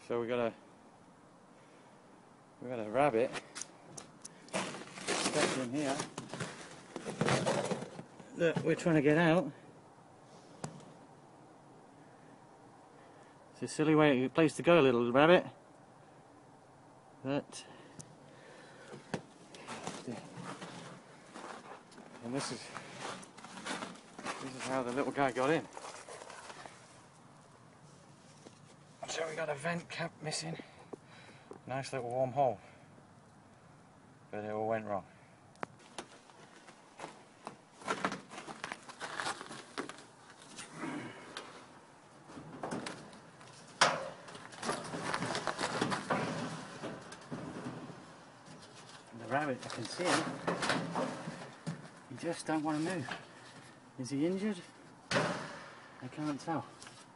So we got a rabbit stuck in here that we're trying to get out. It's a silly place to go, little rabbit. But and this is how the little guy got in. So we got a vent cap missing. Nice little warm hole. But it all went wrong. And the rabbit, I can see him. He just don't want to move. Is he injured? I can't tell.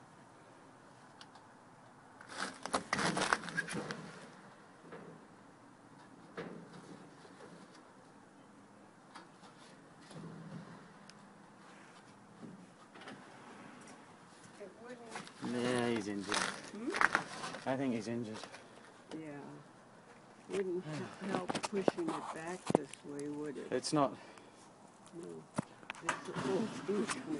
Yeah, he's injured. I think he's injured. Yeah. Wouldn't help pushing it back this way, would it? It's not. No. It's injured.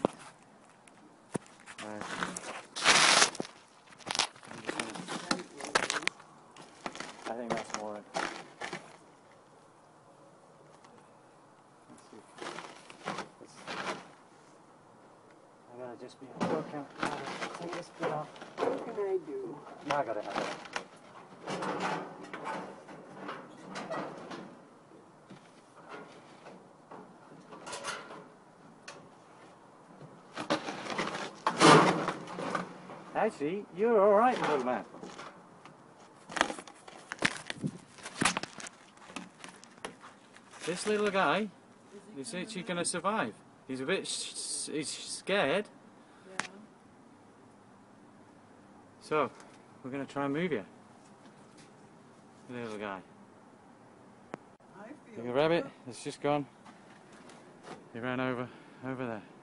I think that's more it. I gotta just be on the lookout. Take this bit off. What can I do? No, I got it. Actually, you're all right, little man. This little guy is actually going to survive. He's a bit he's scared. Yeah. So, we're going to try and move you. Little guy. I feel The rabbit has just gone. He ran over there.